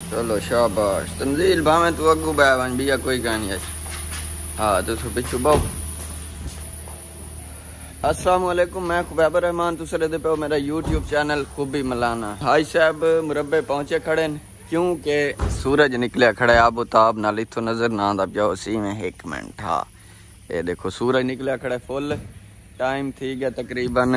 चलो शाबाश तंजील भावे तू अगू बह वन बिया कोई कहानी है। हाँ तो पिछू बहु। अस्सलाम वालेकुम, मैं खुबैबर रहमान, तुसरे दे पे मेरा यूट्यूब चैनल खूबी मलाना। हाई साहब मुरब्बे पहुंचे खड़े न क्योंकि सूरज निकलिया खड़ा है आबो ताब नाल इथों नजर ना आंदा पिया उसी में। एक मिनट, हाँ ये देखो सूरज निकलिया खड़ा है फुल। टाइम थी गया तकरीबन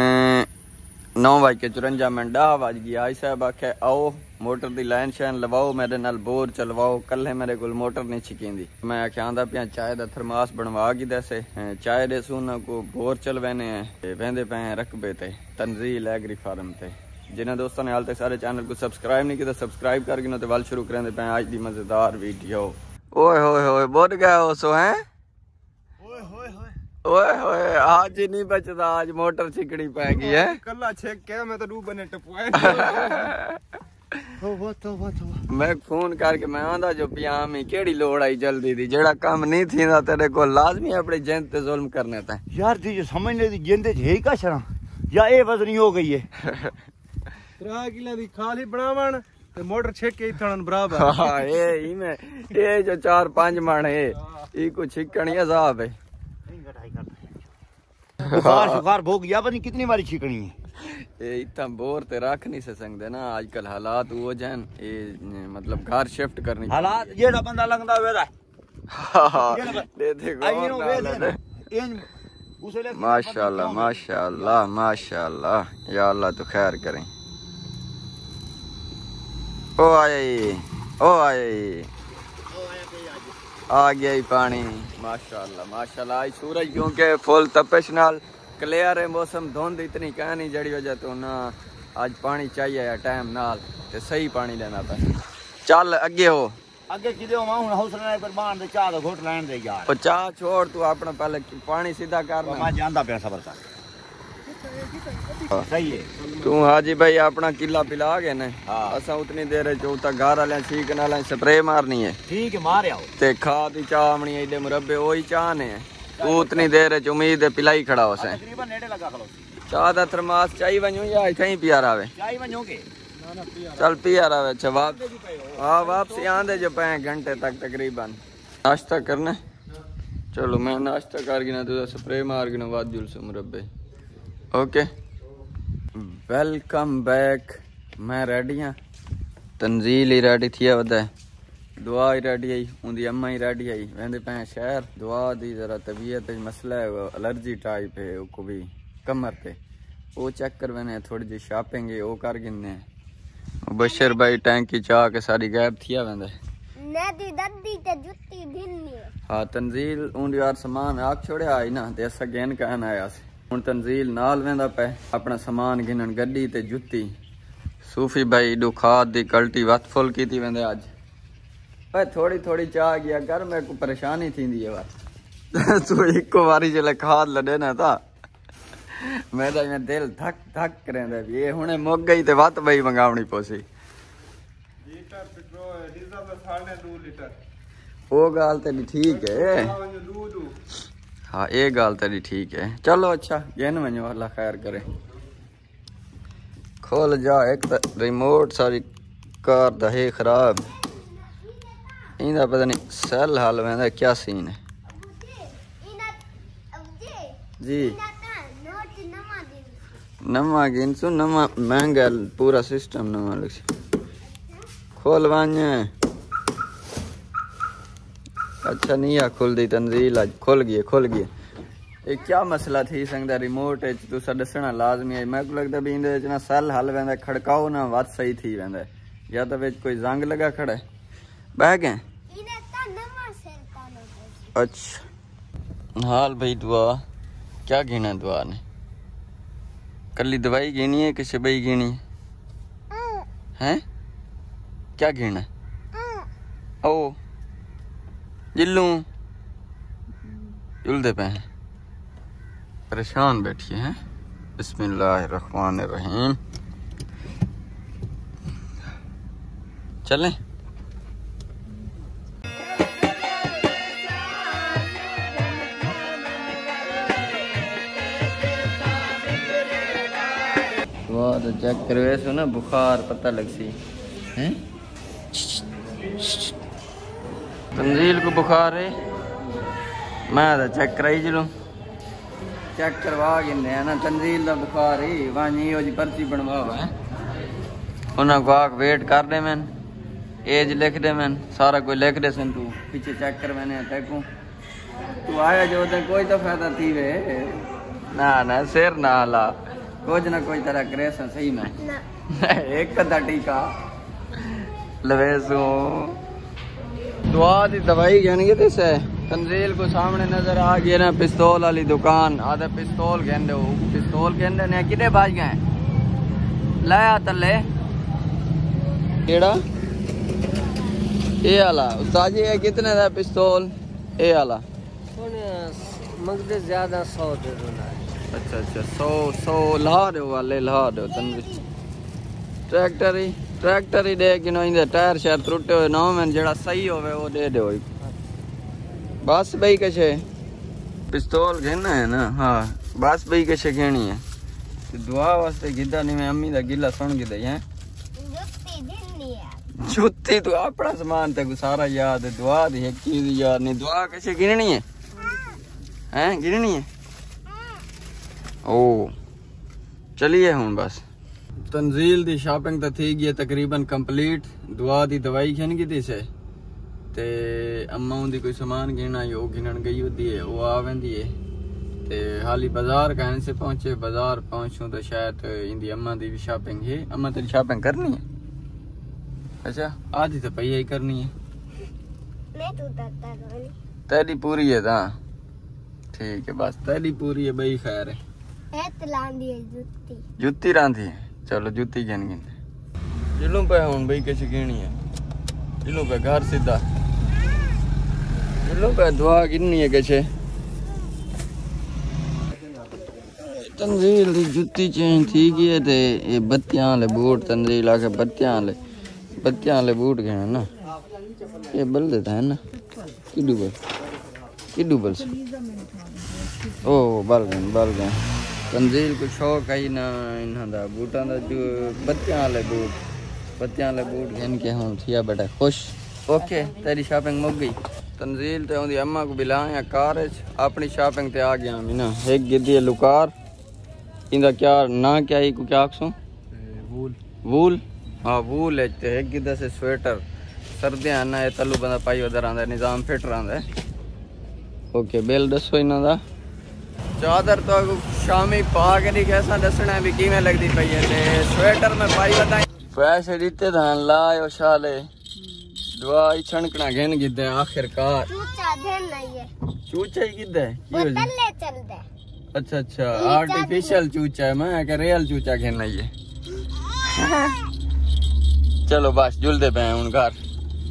9:54 10 बज गया। आई साहब आखे आओ मोटर दी लाइन शैन लवाओ, मेरे नाल बोर चलवाओ, कल मेरे को मोटर नहीं छिकींदी। मैं आखे आंदा पिया चाय दा थर्मास बनवा की दसे चाय दे सुना को बोर चलवाने वेंदे पे रकबे ते तंजील एग्री फार्म ते। जिन्हें दोस्तों ने हाल तक सारे चैनल को सब्सक्राइब नहीं किया सब्सक्राइब कर गिनो ते वाल शुरू करें पे आज दी मजेदार वीडियो। ओए होए होए बोल गया हो सो है। ओए होए आज ही नहीं बचता, आज मोटर छिकड़ी पै गई है। कल्ला छेक के मैं तो डूब बने टपवाए। मैं फोन करके मैं आंदा जो पियाम ही केड़ी लोड़ आई जल्दी दी, जेड़ा काम नहीं थींदा तेरे को लाजमी अपनी जिंद ते जुल्म करने ता यार दी जो समझ ले दी जिंद च है का शरा या ए वजनी हो गई है। 3 किलो दी खाली बनावन ते मोटर छेक के इथन बराबर। हां ए में ए जो 4-5 मन है ई को छिकणी अजाब है। बुखार शुखार भोग गया पता नहीं कितनी बारी छिकनी है। ये इतना बोर ते रख नहीं सकते ना आजकल हालात वो जैन ये मतलब घर शिफ्ट करनी हालात जेड़ा बंदा लगदा वेदा दे दे माशाल्लाह माशाल्लाह माशाल्लाह या अल्लाह तो खैर करें। ओ आए आ गया ही पानी माशाल्लाह माशाल्लाह। आज सूरज क्योंकि फुल तपिश नाल क्लियर है मौसम, धुंध इतनी कहनी जड़ी वजह तो ना आज पानी चाहिए टाइम नाल ते सही पानी लेना पे। चल अगे हो आगे किदे हो हुन हौसला पर बांध दे चाह दा घोट लेन दे यार। ओ चाह छोड़ तू अपना पहले पानी सीधा कर। मैं जानदा पे सबर कर सही है तू हाजी भाई अपना किला पिला गए ने। हां असा उतनी देर चौथा घर वाले ठीक नाल स्प्रे मारनी है। ठीक है मार आओ ते खाद दी चाह आमनी एडे मुरब्बे ओही चाह ने तू उतनी देर उम्मीद है पिलाई खड़ा हो से तकरीबन नेड़े लगा खलो चाह दा थर्मास चाही वणो या कहीं पिया रहे चाही वणोगे ना पिया चल पिया रहे। जवाब हां वापसी आंदे जो पे घंटे तक तकरीबन नाश्ता करना। चलो मैं नाश्ता कर गिना तू स्प्रे मार गिना वाजुल से मुरब्बे। Okay welcome back. मैं रेडी हाँ, तंजील ही रेडी थी वदा दुआ ही रेडी आई, उनकी अम्मा ही रेडी आई। वेंदे पे शहर दुआ दी जरा तबीयत मसला है, एलर्जी टाइप है वो भी कमर पे, वो चेक करवाने थोड़ी जी शॉपिंग है वो कर गिने। बशर भाई टैंकी चाह के सारी गायब थी वेंदे हाँ तंजील उन यार सामान आख छोड़िया आई ना ते असा गेन कहन आया से। हुन तंजील नाल वेंदा पे अपना सामान गिनन गड्डी ते जुत्ती। सूफी भाई दुखात दी कल्टी वत फुल कीती वेंदे आज। भाई थोड़ी थोड़ी चाह गया कर मेरे को परेशानी थी है तू इको बारी जले खाद लड़े ना था मेरा मैं दिल धक धक करेंदा ये हुने मुक गई ते वत भाई मंगावनी पोसी लीटर पेट्रोल डीजल में 2.5 लीटर। वो गाल तेरी ठीक है। हाँ ये गाल तेरी ठीक है। चलो अच्छा गेन वनो अल्लाह खैर करे। खोल जा एक रिमोट सारी कार दा है खराब इंदा पता नहीं सेल हाल वेंदा क्या सीन है जी। नवा गिनसु नवा महंगा पूरा सिस्टम नवा लग खोल वाने अच्छा नहीं आ खुल दी तंजील आज खुल गई। ये क्या मसला थी संगदा रिमोट है तू दसना लाजमी है। मैं को लगता भी इंदे ना सेल हल वेंदा खड़काओ ना बात सही थी वेंदा या तो विच कोई जंग लगा खड़ा है बह गए। अच्छा हाल भाई दुआ क्या गिना दुआ ने कली दवाई गिनी है कि शबई गिनी है क्या गिना ओ जिल्लू जुलदे पे हैं परेशान बैठिए हैं। बिस्मिल्लाहिर्रहमानिर्रहीम चलें। चेक करवे सो ना बुखार पता लग सी हैं तंजील को बुखार है, मैं तो चेक कराई चलूँ, चेक करवा गिने ना तंजील का बुखार ही वानी वो जी पर्ची बनवा है उन्हें को आग वेट कर दे मैन एज लिख दे मैन सारा कोई लिख दे सन तू पीछे चेक कर मैंने तैकू तू आया जो ते कोई तो फायदा थी वे ना सिर ना ला कुछ ना कोई तरह करे सही में एक कदा टीका लवेसू दुआ दी दवाई गहनगी दिस है तंजील को सामने नजर आ गया ना पिस्तौल वाली दुकान आधा पिस्तौल कहते हो पिस्तौल कहते ने कितने बाज गए लाया तले केड़ा ये वाला उस्ताद जी कितने का पिस्तौल ये वाला मंगते ज्यादा 100 दे दो ना। अच्छा 100 ला दो वाले ला दो तंजील ट्रैक्टर ही दे कि ना टायर शायर त्रुटे हुए ना मैं जड़ा सही होवे वो दे दो बस भाई कैसे पिस्तौल कहना है ना हाँ बस भाई कैसे कहनी है दुआ वास्ते गिद्दा नहीं मैं अम्मी दा गिला सुन गिद्दा है जुत्ती तू अपना सामान ते सारा याद है दुआ दी एक चीज याद नहीं दुआ कैसे गिननी है हैं गिननी है ओ चलिए हुन बस तंजील दी शॉपिंग तो थी गई तकरीबन कंप्लीट दुआ दी दवाई खन की से ते अम्मा उनकी कोई सामान गिनना वो गिनन गई होती है वो आ वेंदी है ते हाली बाजार कहने से पहुंचे बाजार पहुंचूं तो शायद इंदी अम्मा दी भी शॉपिंग है अम्मा तेरी शॉपिंग करनी है अच्छा आधी तो पई ही करनी है तेरी पूरी है ता ठीक है बस तेरी पूरी है भाई खैर है जुत्ती रांधी है चलो जुत्ती गिन गिन जिलों पे हूं भाई कैसे गिनी है जिलों पे घर सीधा जिलों पे दुआ गिननी है कैसे तंजील दी जुत्ती चेंज थी गई है ते ये बत्तियां वाले बूट तंजील आके बत्तियां वाले बूट गए ना ये बल देता है ना किडू बल ओ बल गए तंजील को शौक आई ना इन्हां दा बूटां दा जो बत्तियां वाले बूट घन के हूं थिया बेटा खुश ओके तेरी शॉपिंग मुक गई तंजील ते ओंदी अम्मा को बुलाया कार अपनी शॉपिंग ते आ गया मैं ना एक गिद्दी लुकार इंदा क्या ना क्या ही को क्या आखसू वूल हाँ वूल है ते एक गिद्दा से स्वेटर सर्दियां ना ये तल्लू बंदा पाई उधर आंदा निजाम फिट रहा ओके बिल दसो इन्हां दा चादर तो शामी पा के नहीं कैसा दसना भी किमें लगती पई है ते स्वेटर में पाई बताई पैसे दिते धान लायो शाले दवाई छणकना घेन गिद्दे आखिरकार चूचा ही गिद्दे अच्छा आर्टिफिशियल चूचा है मैं क्या रियल चूचा घेन है चलो बस जुलदे पे हैं उन घर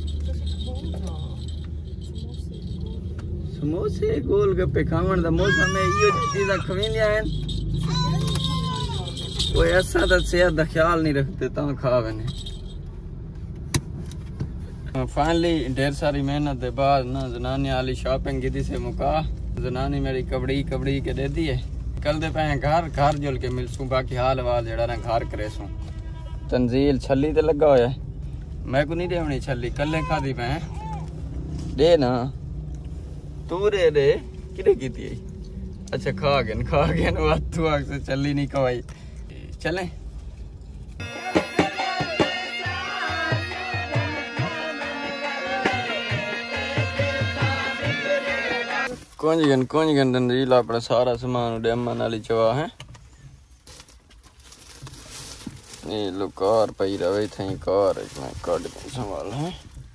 समोसे गोलगप्पे खावन दा मौसम है इयो चीज़ां खवींदियां हैं कोई ऐसा तो सेहत का ख्याल नहीं रखते ता खावे ने फाइनली ढेर सारी मेहनत के बाद ना जनानी वाली शॉपिंग की से मुका जनानी मेरी कबड़ी के दे दी है कल दे पे घर जुल के मिलसूं बाकी हाल वाल जड़ा ना घर करेसूं तंजील छली ते लगा होया मैं को नहीं देवनी छली कल्ले खादी पे दे ना तू दे किने कीती है अच्छा खा गए तू आग से चली नहीं कवाई चले कुंज गन तंजील अपना सारा सामान उड़े अम्मा नाली चवा है ये लो कार पई रहे थई कार मैं काट के संभाल है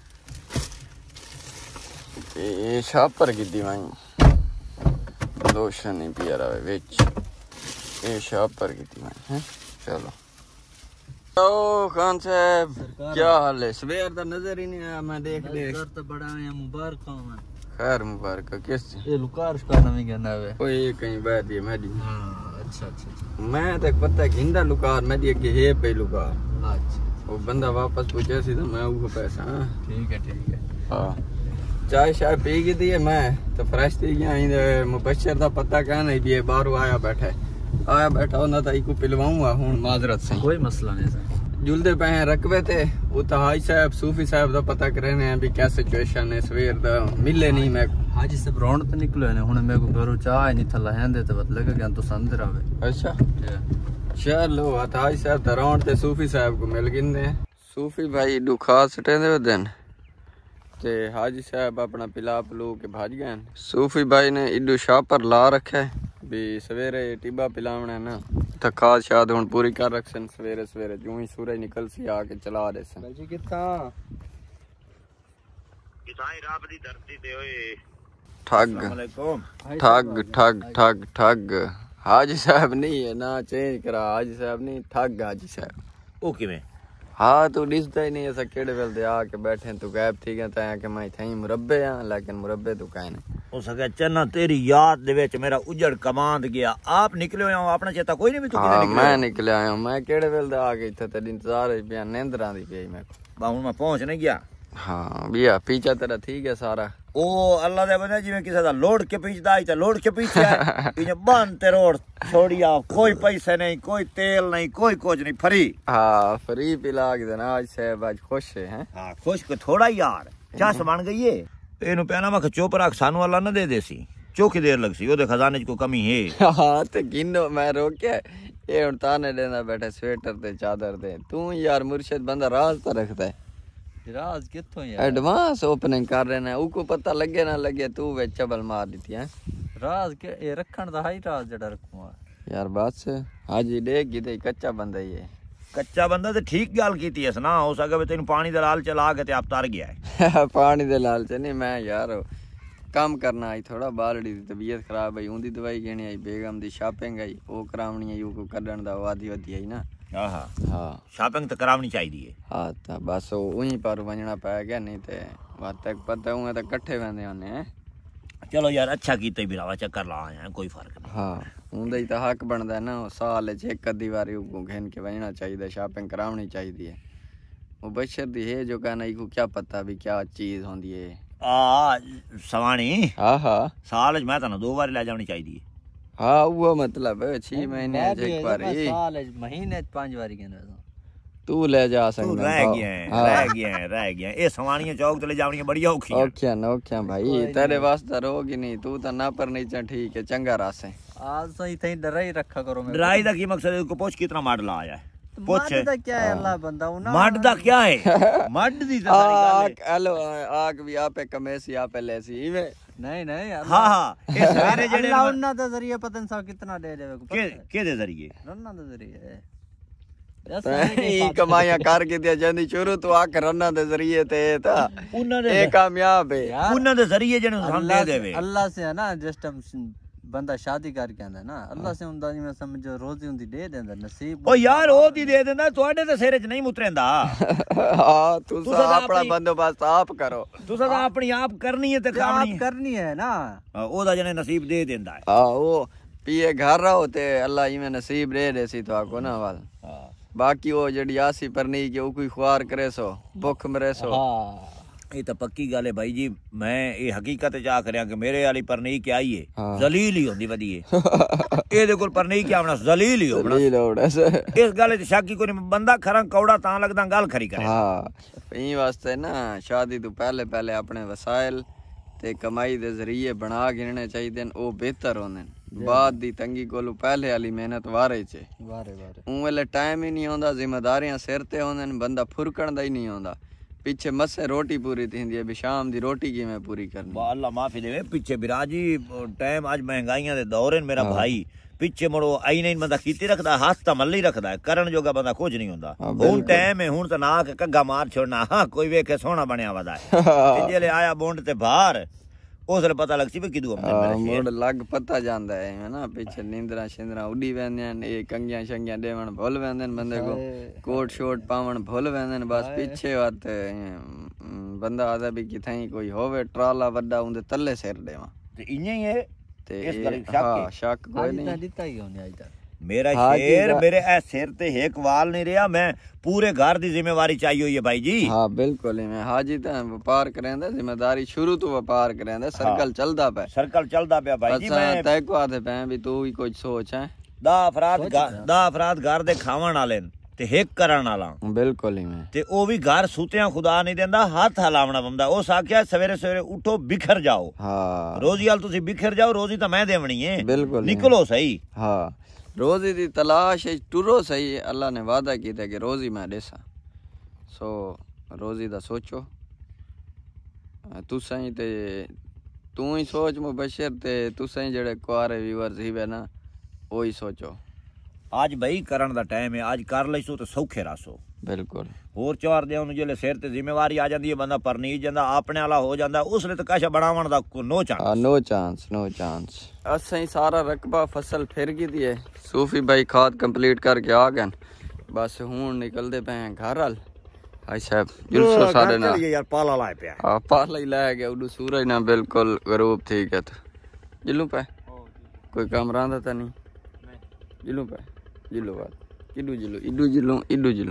ये शापर की दीवानी लोशन नहीं पिया रहा विच ये शापर की दीवानी है चलो ओ खान साहब क्या हाल है सवेर दा नजर ही नहीं आया मैं देख तो बड़ा है मुबारक हो खैर मुबारक किस ये लुकार का नाम ही कहना है ओए कहीं बात है मेरी हां अच्छा मैं तो पता घिंदा लुकार मेरी के है पे लुकार अच्छा वो बंदा वापस पूछे सी तो मैं वो पैसा ठीक है हां चाय शाय पी गई थी मैं तो फ्रेश थी गया मुबशर का पता क्या नहीं भी बाहर आया बैठा होना था इको पिलवाऊंगा हूं माजरत से कोई मसला नहीं सर जुलदे पे हैं रकबे थे वो तो हाजी साहब सूफी साहब का पता करने हैं भी क्या सिचुएशन है सवेर दा मिले नहीं मैं हाजी साहब रौन तो निकलो है हुन मेरे को घरों चाह नहीं थला हैंदे तो बत लगे गया तो संदर आवे। अच्छा चलो हाजी साहब तो रौन ते सूफी साहब को मिल गिंदे सूफी भाई दुखा सटे दे दिन ते हाजी साहब अपना पिला पलू के भाज गए। सूफी भाई ने इडू शाह पर ला रखे भी सवेरे टिब्बा पिलावना ना तो खाद शाद हुन पूरी कर रखसन सवेरे सवेरे जूं ही सूरज निकल सी आके चला दे सन जी किथा किसाई राब दी धरती ते ओए ठग ठग ठग ठग ठग हाजी साहब नहीं है ना चेंज करा हाजी साहब नहीं ठग हाजी साहब ओ किवें हाँ तू दिसदा ही नहीं ऐसा केड़े वेल दे आके बैठे तू गायब थी गया ता कि मैं थई मुरब्बे हां लेकिन मुरब्बे तू काहे नहीं हो सके चन्ना तेरी याद दे विच मेरा उजड़ कमांद गया आप निकले हो अपना चेता कोई नहीं भी तू हाँ, किने मैं निकले आया हूं मैं केड़े वेल दे आके इथे तेरी इंतजार है पिया नींदरां दी पई मैं बा हुन मैं पहुंच नहीं गया। हाँ बिया पीछा तेरा ठीक है सारा ओ अल्लाह दे बंदे जिवें किसी दा लोड के पीछदा आई ते लोड के पीछे आए इने बंद ते रोड छोड़िया कोई पैसे नहीं कोई तेल नहीं कोई कुछ नहीं फ्री। हाँ फ्री पिला के देना आज साहब आज खुश है हैं हां खुश को थोड़ा यार चास बन गई है एनु पहना मैं चुप रख सानू अल्लाह न दे देसी चौकी देर लगसी ओदे खजाने च को कमी है। हाँ ते गिनो मैं रोके ये हुन ताने देना बैठे स्वेटर ते चादर ते तू यार मुर्शिद बंदा राज तो रखता है राज किथों यार एडवांस ओपनिंग कर रहे हैं उको पता लगे ना लगे तू वे चबल मार दी है राज के ये रखण दा हाई राज जड़ा रखूंगा यार बस हाजी देख गिदे कच्चा बंदा ही है कच्चा बंदा ते ठीक गल कीती है ना हो सके वे तेन पानी दा लाल चला के ते आप तर गया है पानी दे लालच नहीं मैं यार काम करना आई थोड़ा बालड़ी दी तबीयत खराब है उंदी दवाई घेनी आई बेगम दी शॉपिंग आई ओ करावनी है को कढण दा वादी वदी आई ना हाँ शॉपिंग तो करावनी चाहिए हाँ तो बस वहीं पर वजना पै गया नहीं तो बात तक पता हूँ तो कट्ठे बंदे होने चलो यार अच्छा कीते बिरावा चक्कर ला आया कोई फर्क नहीं। हाँ उंदा ही तो हक बनता है ना साल एक अद्धी बारी घेन के वजना चाहिए शॉपिंग करावनी चाहिए वो बशर दी है जो कहना को क्या पता भी क्या चीज होंदी है सवानी हाँ हाँ साल मैं तो 2 बार ले जानी चाहिए। हाँ वो मतलब 6 महीने एक बारी साल महीने 5 बारी कहना तू ले जा सकदा रह गया ये सवानियां चौक ते ले जावनी बड़ी औखी औखिया भाई तेरे वास्ते रोगी नहीं तू तो ना पर नहीं ठीक है चंगा रास है आज तो इथे डरा ही रखा करो मैं डराई दा की मकसद को पूछ कितना मॉडल आया है पूछ दा क्या है अल्लाह बंदा ना मड दा क्या है मड दी तो सारी गल है हेलो आग भी आपे कमेसी आपे लेसी इवे नहीं हां ये सवेरे जेड़े अल्लाह उन्ना दे जरिए पतन सा कितना दे देवे को के दे जरिए रन्ना दे जरिए कमाइयां कर के दिया जांदी शुरू तो आक रन्ना दे जरिए ते ता उन्ना दे ए कामयाब है उन्ना दे जरिए जेने हम दे देवे अल्लाह से है ना जस्ट हम बंदा शादी करके आंदा ना अल्लाह से हुंदा जिवें समझो रोजी हुंदी दे देंदा नसीब ओ यार ओ दी दे देंदा ਤੁਹਾਡੇ ਤੇ ਸਿਰ 'ਚ ਨਹੀਂ ਮੁਤਰੇਂਦਾ हां तू अपना बंदोबस्त आप करो तू सदा अपनी आप करनी है ते करनी है ना ओदा जने नसीब दे देंदा है हां वो पिए घर रहो ते अल्लाह इवें नसीब दे देसी तो आको ना वाल बाकी वो जड़ी आसी पर नहीं कि वो कोई ख्वार करे सो भुख मरे सो हां ये तो पक्की गल है भाई जी मैं ये हकीकत जा करया कि मेरे वाली पर नहीं क्या आई है जलील ही होंदी वदी है एदे कोल पर नहीं क्या होना जलील ही होना इस गल ते शक ही कोई नहीं बंदा खरा कौड़ा तां लगदा गल खरी करे हां ई वास्ते ना शादी तो पहले अपने वसाइल ते कमाई दे जरिए बना गिनने चाहिए ओ बेहतर होंदे बाद दी तंगी कोलू पहले वाली मेहनत वारे चे वारे वेले टाइम ही नहीं होंदा जिम्मेदारियां सिर ते होंदे बंदा फुरकण दा ही नहीं होंदा पीछे मसे रोटी पूरी थींदी है शाम दी रोटी की मैं पूरी करनी अल्लाह माफी देवे पीछे बिराजी टाइम आज महंगाइयां दे दौर मेरा भाई पीछे मुड़ो आई नहीं बंदा कीती रखदा हाथ ता मल्ली रखदा है करण जोगा बंदा कुछ नहीं होंदा हुन टाइम है हुन ता ना के कग्गा मार छोड़ना हां कोई वेखे सोना बनया वदा है जेले आया बोंड ते बाहर उसले पता लगसी भी किदू मोड़ लग पता जांदा है ना पीछे नींदरा शिंदरा उड़ी वेंदे ए कंगियां शंगियां देवण भूल वेंदे बंदे को कोट शोट पावण भूल वेंदे बस पीछे बात बंदा आदा भी किथाई कोई होवे ट्राला वड्डा उंदे तल्ले सिर देवा ते इने ही है ते हां शक कोई नहीं दिता ही होने आज तक मेरा शेर मेरे ए सिर ते एक वाल नहीं रहा मैं पूरे घर दी जिम्मेवारी चाहिए हुई है भाई जी हां बिल्कुल मैं हाजी ता व्यापार करेंदा जिम्मेदारी शुरू तो व्यापार करेंदा सर्कल चलदा पे भाई जी मैं तय को आदे पे भी तू ही कुछ सोच है 10 अफराद घर दे खावण वाले ते हिक करन वाला बिल्कुल ही मैं ते ओ भी घर सुतियां खुदा नहीं देंदा हाथ हलावना पौंदा उस आख्या सवेरे सवेरे उठो बिखर जाओ हाँ रोजी हाल तुसी बिखर जाओ रोजी तो मैं देवनी है बिल्कुल निकलो सही हाँ रोजी दी तलाश है टुरो सही है अल्लाह ने वादा किया कि रोजी मैं देसा सो रोजी दा सोचो तुसां ही ते तू ही सोच मुबशर ते तुसां ही जेड़े कुआरे व्यूअर्स ही वे ना वो ही सोचो आज भाई करन दा टाइम है आज कर लईसो तो सौखे रासो बिल्कुल होर चार दे उन्हें जेले सिर ते जिम्मेवारी आ जाती है बंदा परनीत जांदा अपने वाला हो जांदा उसले तो कशा बनावन दा नो चांस नो चांस असां ही सारा रकबा फसल फिर गई दी है सूफी भाई खाद कंप्लीट करके आ गए बस हुन निकलदे पे हैं घर हल हाय साहब जुलसो साडे ना यार पाला लाए पे हां पाला ही लाया गया उडू सूरज ना बिल्कुल गरूब ठीक है तो जिल्लू पे कोई काम रांदा था नहीं जिल्लू पे जिल्लू बात इडू जिल्लू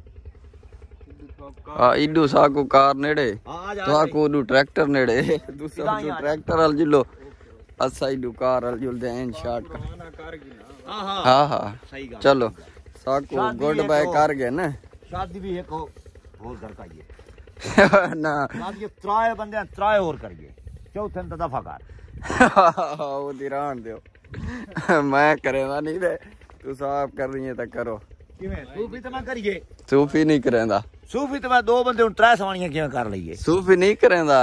हाँ इडू साकू कार नेड़े साकू उडू ट्रैक्टर नेड़े दूसरा उडू ट्रैक्टर हल जिल्लो असा इडू कार हल जुलदे हैं शॉट हाँ हाँ चलो साकू गुड बाय कर गए ना शादी भी एक और कर काइए ना शादी त्राए बंदे त्राए और करिए चौथे तो दफा कर वो दिरान दियो मैं करेगा नहीं दे तू साफ कर रही है तो करो सूफी तो मैं करिए सूफी नहीं करेंदा सूफी तो मैं दो बंदे उन त्रै सवानियां क्यों कर लईए सूफी नहीं करेंदा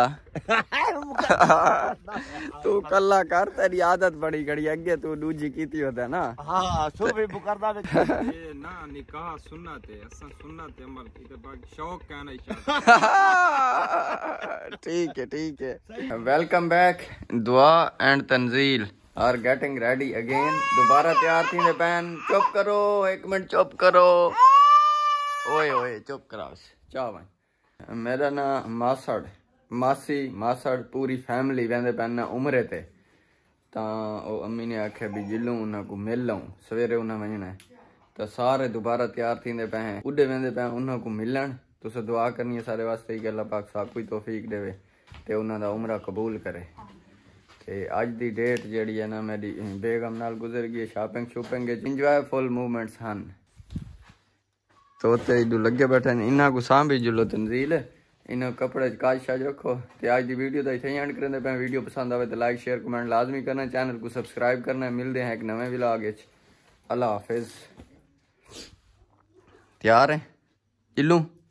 तू कल्ला कर तेरी आदत बड़ी घड़ी अगे तू दूजी कीती होता ना हां सूफी बुकरदा विच ये ना निकाह सुन्नत है असा सुन्नत अमल की तो बाकी शौक का नहीं ठीक है welcome back Dua and Tanzeel are getting ready again दोबारा तैयार थी ने पैन चुप करो एक मिनट चुप करो ओए चुप कराओ चाह भाई मेरा ना मासड़ मासी मासड़ पूरी फैमिली वेंदे पैन ना उमरे ते तां ओ अम्मी ने आखे भी जिल्लू उन्हां को मिल लऊं सवेरे उन्हां वजना है तो सारे दोबारा तैयार थींदे पे हैं उडे वेंदे पे उन्हां को मिलन तुसे दुआ करनी है सारे वास्ते कि अल्लाह पाक साकू ही तौफीक देवे ते उन्हां दा उमरा कबूल करे ते अज दी डेट जेड़ी है ना मेरी बेगम नाल गुजर गई शॉपिंग शूपिंग इंजॉयफुल मूवमेंट्स हन तो ते इडू लगे बैठे इन्हां को सांभी जुलो तंजील इन्हां कपड़े काज शाज रखो ते आज दी वीडियो दा इत्थे एंड करदे पे वीडियो पसंद आवे तो लाइक शेयर कमेंट लाजमी करना चैनल को सब्सक्राइब करना मिलते हैं एक नवे व्लॉग विच अल्लाह हाफिज तैयार है इल्लू